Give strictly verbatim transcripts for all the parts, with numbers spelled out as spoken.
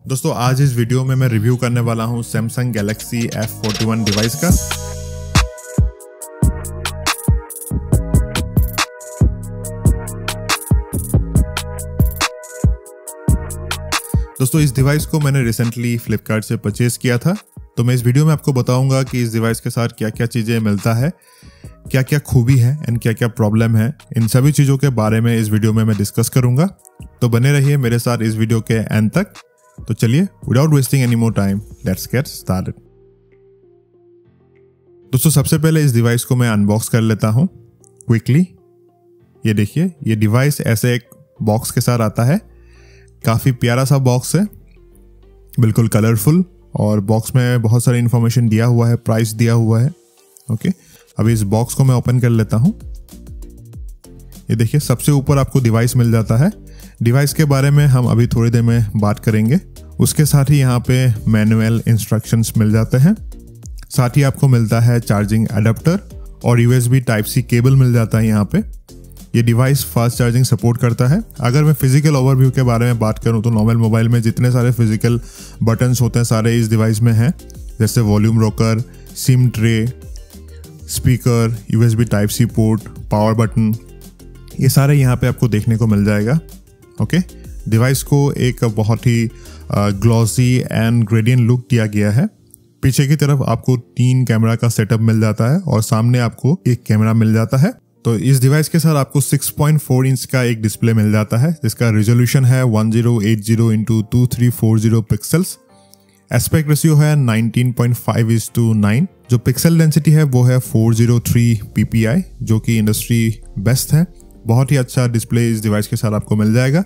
दोस्तों आज इस वीडियो में मैं रिव्यू करने वाला हूं Samsung Galaxy F forty one device का। दोस्तों इस डिवाइस को मैंने रिसेंटली फ्लिपकार्ट से परचेज किया था, तो मैं इस वीडियो में आपको बताऊंगा कि इस डिवाइस के साथ क्या क्या चीज़ें मिलता है, क्या क्या खूबी है एंड क्या क्या प्रॉब्लम है। इन सभी चीज़ों के बारे में इस वीडियो में मैं डिस्कस करूंगा, तो बने रहिए मेरे साथ इस वीडियो के एंड तक। तो चलिए without wasting any more time let's get started. दोस्तों सबसे पहले इस डिवाइस को मैं अनबॉक्स कर लेता हूं क्विकली। ये देखिए, ये डिवाइस ऐसे एक बॉक्स के साथ आता है। काफ़ी प्यारा सा बॉक्स है, बिल्कुल कलरफुल, और बॉक्स में बहुत सारी इन्फॉर्मेशन दिया हुआ है, प्राइस दिया हुआ है। ओके, अभी इस बॉक्स को मैं ओपन कर लेता हूं। ये देखिए, सबसे ऊपर आपको डिवाइस मिल जाता है। डिवाइस के बारे में हम अभी थोड़ी देर में बात करेंगे। उसके साथ ही यहाँ पे मैनुअल इंस्ट्रक्शंस मिल जाते हैं। साथ ही आपको मिलता है चार्जिंग अडेप्टर और यूएसबी टाइप सी केबल मिल जाता है यहाँ पे। ये डिवाइस फास्ट चार्जिंग सपोर्ट करता है। अगर मैं फिजिकल ओवरव्यू के बारे में बात करूँ तो नॉर्मल मोबाइल में जितने सारे फिजिकल बटन्स होते हैं सारे इस डिवाइस में हैं, जैसे volume rocker, SIM tray, speaker, USB type C port, power button, ये सारे यहाँ पे आपको देखने को मिल जाएगा। ओके, डिवाइस को एक बहुत ही ग्लॉसी एंड ग्रेडियंट लुक दिया गया है। पीछे की तरफ आपको तीन कैमरा का सेटअप मिल जाता है और सामने आपको एक कैमरा मिल जाता है। तो इस डिवाइस के साथ आपको सिक्स पॉइंट फोर इंच का एक डिस्प्ले मिल जाता है, जिसका रेजोल्यूशन है one thousand eighty into two three four zero pixels. Aspect ratio है nineteen point five is to nine. जो पिक्सल डेंसिटी है वो है फोर जीरो थ्री पीपीआई, जो कि इंडस्ट्री बेस्ट है। बहुत ही अच्छा डिस्प्ले इस डिवाइस के साथ आपको मिल जाएगा।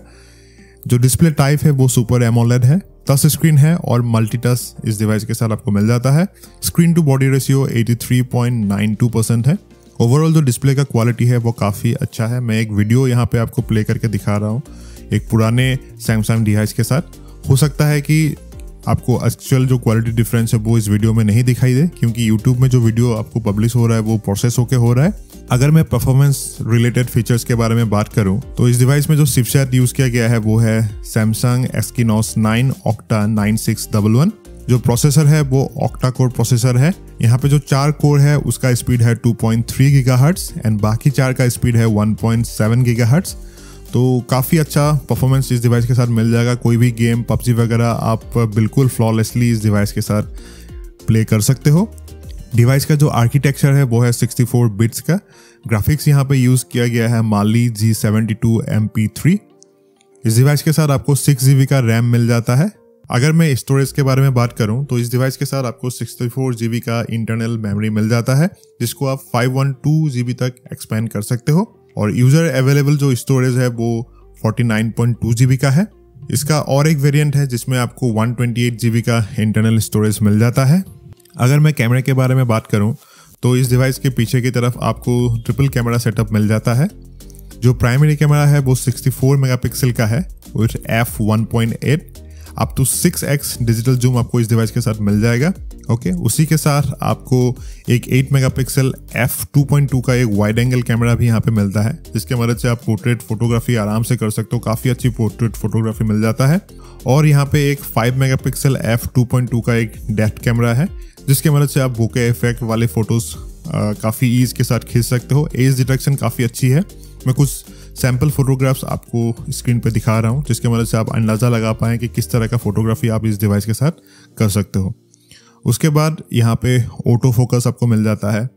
जो डिस्प्ले टाइप है वो सुपर एमोलेड है, टच स्क्रीन है और मल्टी टच इस डिवाइस के साथ आपको मिल जाता है। Screen to body ratio eighty three point nine two percent है। ओवरऑल जो डिस्प्ले का क्वालिटी है वो काफ़ी अच्छा है। मैं एक वीडियो यहाँ पे आपको प्ले करके दिखा रहा हूँ एक पुराने सैमसंग डिवाइस के साथ। हो सकता है कि आपको एक्चुअल जो क्वालिटी डिफरेंस है वो इस वीडियो में नहीं दिखाई दे, क्योंकि यूट्यूब में जो वीडियो आपको पब्लिश हो रहा है वो प्रोसेस होके हो रहा है। अगर मैं परफॉर्मेंस रिलेटेड फीचर्स के बारे में बात करूं तो इस डिवाइस में जो चिपसेट यूज किया गया है वो है Samsung Exynos nine octa nine six one one. जो प्रोसेसर है वो ऑक्टा कोर प्रोसेसर है। यहाँ पे जो चार कोर है उसका स्पीड है two point three gigahertz and बाकी चार का स्पीड है वन पॉइंट सेवन गीगाहर्ट्ज। तो काफ़ी अच्छा परफॉर्मेंस इस डिवाइस के साथ मिल जाएगा। कोई भी गेम, पबजी वगैरह आप बिल्कुल फ्लॉलेसली इस डिवाइस के साथ प्ले कर सकते हो। डिवाइस का जो आर्किटेक्चर है वो है सिक्सटी फोर बिट्स का। ग्राफिक्स यहाँ पे यूज़ किया गया है Mali G seventy two M P three. इस डिवाइस के साथ आपको सिक्स जी बी का रैम मिल जाता है। अगर मैं स्टोरेज के बारे में बात करूं तो इस डिवाइस के साथ आपको सिक्सटी फोर जी बी का इंटरनल मेमोरी मिल जाता है, जिसको आप five one two G B तक एक्सपेंड कर सकते हो। और यूजर अवेलेबल जो स्टोरेज है वो forty nine point two G B का है। इसका और एक वेरिएंट है जिसमें आपको one twenty eight G B का इंटरनल स्टोरेज मिल जाता है। अगर मैं कैमरे के बारे में बात करूं तो इस डिवाइस के पीछे की तरफ आपको ट्रिपल कैमरा सेटअप मिल जाता है। जो प्राइमरी कैमरा है वो सिक्सटी फोर मेगापिक्सल का है with F one point eight. Up to six X digital zoom आपको इस डिवाइस के साथ मिल जाएगा। ओके, उसी के साथ आपको एक eight megapixel F two point two का एक वाइड एंगल कैमरा भी यहाँ पे मिलता है, जिसके मदद से आप पोर्ट्रेट फोटोग्राफी आराम से कर सकते हो। काफ़ी अच्छी पोर्ट्रेट फोटोग्राफी मिल जाता है। और यहाँ पे एक five megapixel F two point two का एक डेप्थ कैमरा है, जिसके मदद से आप बोके इफेक्ट वाले फोटोज काफ़ी ईज के साथ खींच सकते हो। एज डिटेक्शन काफ़ी अच्छी है। मैं कुछ सैम्पल फोटोग्राफ्स आपको स्क्रीन पे दिखा रहा हूँ, जिसके मदद से आप अंदाज़ा लगा पाएँ कि किस तरह का फोटोग्राफी आप इस डिवाइस के साथ कर सकते हो। उसके बाद यहाँ पे ऑटो फोकस आपको मिल जाता है,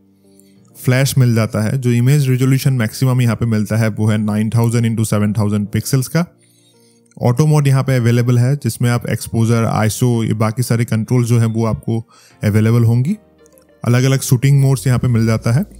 फ्लैश मिल जाता है। जो इमेज रेजोल्यूशन मैक्सिमम यहाँ पे मिलता है वो है nine thousand into seven thousand pixels का। ऑटो मोड यहाँ पे अवेलेबल है, जिसमें आप एक्सपोजर, आईएसओ, ये बाकी सारे कंट्रोल जो हैं वो आपको अवेलेबल होंगी। अलग अलग शूटिंग मोड्स यहाँ पे मिल जाता है।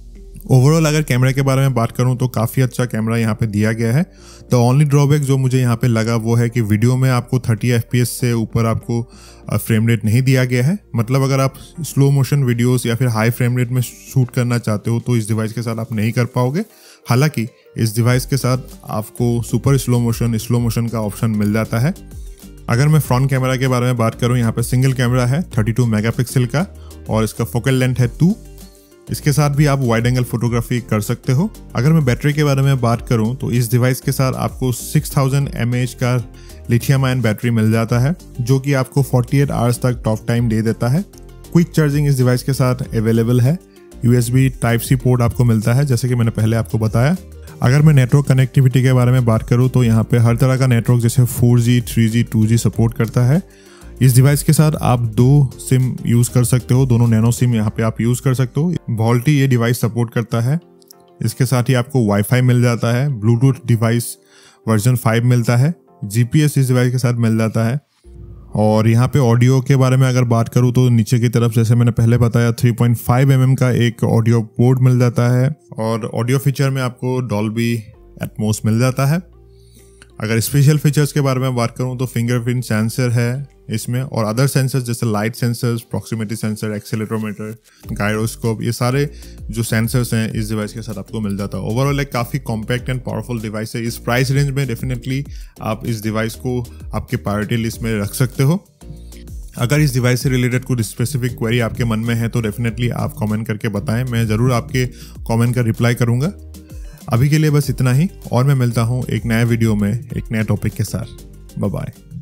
ओवरऑल अगर कैमरे के बारे में बात करूं तो काफ़ी अच्छा कैमरा यहाँ पे दिया गया है। तो ओनली ड्रॉबैक जो मुझे यहाँ पे लगा वो है कि वीडियो में आपको थर्टी एफ पी एस से ऊपर आपको फ्रेम रेट नहीं दिया गया है। मतलब अगर आप स्लो मोशन वीडियोस या फिर हाई फ्रेम रेट में शूट करना चाहते हो तो इस डिवाइस के साथ आप नहीं कर पाओगे। हालांकि इस डिवाइस के साथ आपको super slow motion slow motion का ऑप्शन मिल जाता है। अगर मैं फ्रंट कैमरा के बारे में बात करूँ, यहाँ पे सिंगल कैमरा है थर्टी टू मेगापिक्सल का और इसका फोकल लेंथ है टू। इसके साथ भी आप वाइड एंगल फोटोग्राफी कर सकते हो। अगर मैं बैटरी के बारे में बात करूं तो इस डिवाइस के साथ आपको six thousand M A H का लिथियम आयन बैटरी मिल जाता है जो कि आपको अड़तालीस आवर्स तक टॉक टाइम दे देता है। क्विक चार्जिंग इस डिवाइस के साथ अवेलेबल है। यूएसबी टाइप सी पोर्ट आपको मिलता है जैसे कि मैंने पहले आपको बताया। अगर मैं नेटवर्क कनेक्टिविटी के बारे में बात करूं तो यहाँ पे हर तरह का नेटवर्क जैसे four G, three G, two G support करता है। इस डिवाइस के साथ आप दो सिम यूज़ कर सकते हो, दोनों नैनो सिम यहाँ पे आप यूज़ कर सकते हो। वोल्टी ये डिवाइस सपोर्ट करता है। इसके साथ ही आपको वाईफाई मिल जाता है, ब्लूटूथ डिवाइस वर्जन फाइव मिलता है, जीपीएस इस डिवाइस के साथ मिल जाता है। और यहाँ पे ऑडियो के बारे में अगर बात करूँ तो नीचे की तरफ जैसे मैंने पहले बताया three point five M M का एक ऑडियो पोर्ट मिल जाता है और ऑडियो फीचर में आपको डॉल्बी एटमॉस मिल जाता है। अगर स्पेशल फीचर्स के बारे में बात करूँ तो फिंगरप्रिंट सेंसर है इसमें और अदर सेंसर्स जैसे light sensors, proximity sensor, accelerometer, gyroscope, ये सारे जो सेंसर्स हैं इस डिवाइस के साथ आपको मिल जाता है। ओवरऑल एक काफ़ी कॉम्पैक्ट एंड पावरफुल डिवाइस है। इस प्राइस रेंज में डेफिनेटली आप इस डिवाइस को आपके प्रायोरिटी लिस्ट में रख सकते हो। अगर इस डिवाइस से रिलेटेड कुछ स्पेसिफिक क्वेरी आपके मन में है तो डेफिनेटली आप कमेंट करके बताएं, मैं ज़रूर आपके कमेंट का रिप्लाई करूँगा। अभी के लिए बस इतना ही और मैं मिलता हूँ एक नए वीडियो में एक नए टॉपिक के साथ। Bye bye.